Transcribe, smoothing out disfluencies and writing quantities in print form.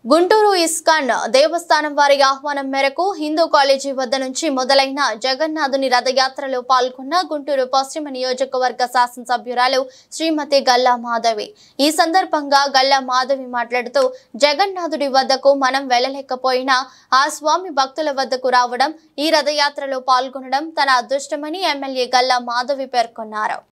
Guntur ISKCON దేవస్థానం వారి ఆహ్వానం మేరకు హిందూ కాలేజీ వద్ద నుంచి మొదలైన జగన్నాథుని రథయాత్రలో పాల్గొన్న గుంటూరు పశ్చిమ నియోజకవర్గ శాసనసభ్యురాలు శ్రీమతి గల్లా మాధవి. ఈ సందర్భంగా గల్లా మాధవి మాట్లాడుతూ జగన్నాథుడి వద్దకు మనం వెళ్ళలేకపోయినా ఆ స్వామి భక్తుల వద్దకు రావడం, ఈ రథయాత్రలో పాల్గొనడం తన అదృష్టమని ఎమ్మెల్యే గల్లా మాధవి పేర్కొన్నారు.